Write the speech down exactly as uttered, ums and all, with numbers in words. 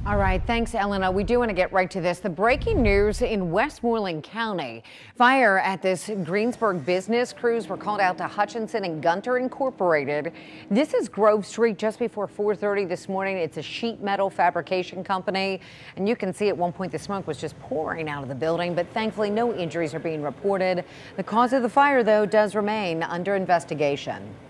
All right, thanks, Elena. We do want to get right to this. The breaking news in Westmoreland County. Fire at this Greensburg business. Crews were called out to Hutchinson and Gunter Incorporated. This is Grove Street just before four thirty this morning. It's a sheet metal fabrication company. And you can see at one point the smoke was just pouring out of the building, but thankfully no injuries are being reported. The cause of the fire, though, does remain under investigation.